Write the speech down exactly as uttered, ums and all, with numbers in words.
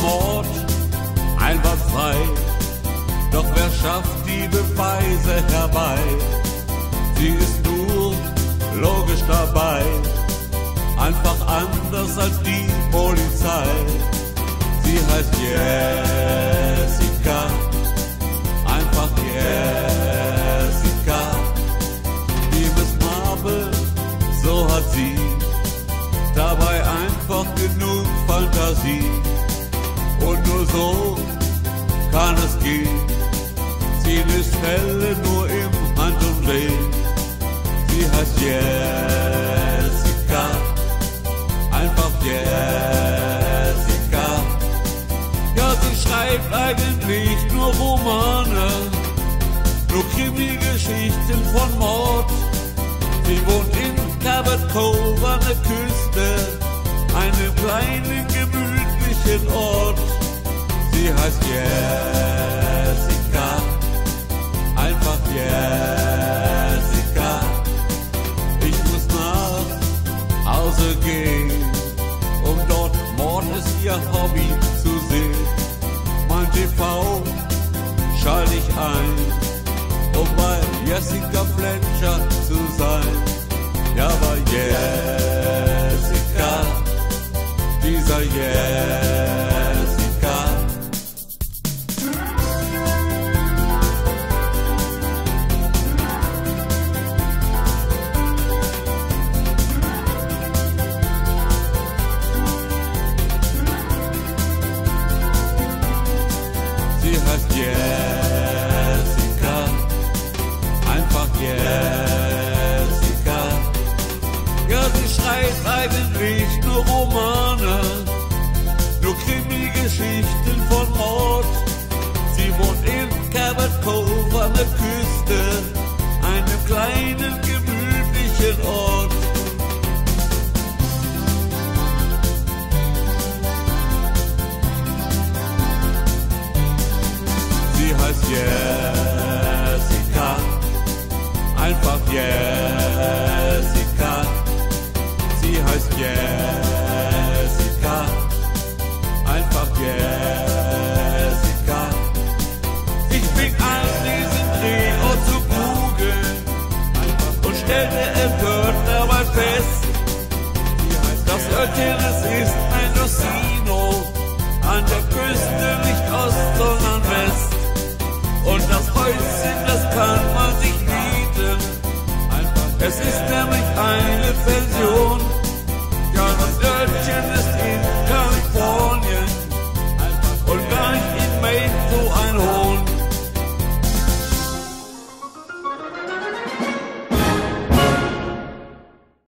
Mord einwandfrei. Doch wer schafft die Beweise herbei? Sie ist nur logisch dabei, einfach anders als die Polizei. Sie heißt Jessica, einfach Jessica. Die Miss Marple, so hat sie dabei einfach genug Fantasie. Und nur so kann es gehen. Sie löst Fälle nur im Handumdrehen. Sie heißt Jessica, einfach Jessica. Ja, sie schreibt eigentlich nur Romane, nur Krimi-Geschichten von Mord. Sie wohnt in Cabot Cove an der Küste, einem kleinen gemütlichen Ort. Sie heißt Jessica, einfach Jessica. Ich muss nach Hause gehen, um dort Mord ist ihr Hobby zu sehen. Mein T V schalte ich ein, um bei Jessica Fletcher zu sein. Ja, bei Jessica, dieser Jessica. Sie heißt Jessica, einfach Jessica. Ja, sie schreibt eigentlich nur Romane, nur Krimi-Geschichten von Mord. Sie wohnt in Cabot Cove an der Küste, einem kleinen gemütlichen Ort. Sie heißt Jessica, einfach Jessica. Sie heißt Jessica, einfach Jessica. Ich fing an, diesen Drehort zu googeln und stellte empört dabei fest, das Örtchen, es ist ein Casino, an der Küste nicht Ost, sondern West. Und das Häuschen